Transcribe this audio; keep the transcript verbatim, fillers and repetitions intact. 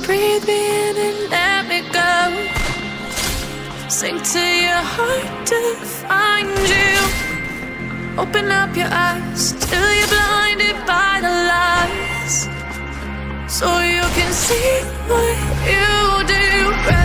breathe me in and let me go. Sink to your heart to find you. Open up your eyes till you're blinded by the lies, so you can see what you do.